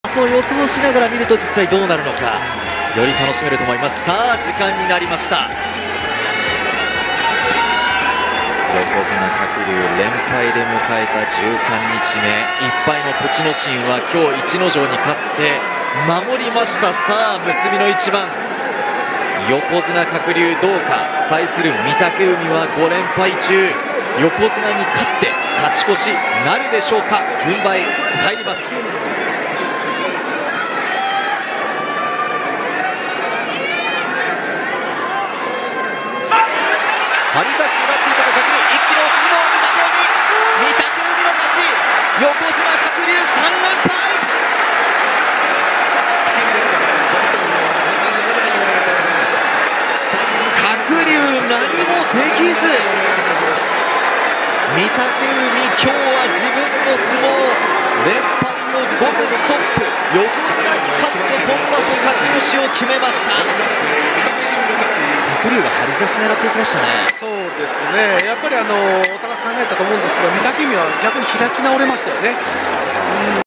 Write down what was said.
そう予想しながら見ると実際どうなるのかより楽しめると思います。さあ時間になりました。横綱鶴竜連敗で迎えた13日目、1敗の栃ノ心は今日逸ノ城に勝って守りました。さあ結びの一番、横綱鶴竜どうか、対する御嶽海は5連敗中、横綱に勝って勝ち越しなるでしょうか。軍配返ります。張り差し狙っていたと鶴竜、一気に押し相撲、御嶽海の勝ち、横綱鶴竜3連敗。鶴竜何もできず、御嶽海今日は自分の相撲、連敗を5でストップ、横綱に勝って今場所勝ち越しを決めました。鶴竜が張り差し狙っていきましたね。 そうですね、やっぱりお互い考えたと思うんですけど、御嶽海は逆に開き直れましたよね。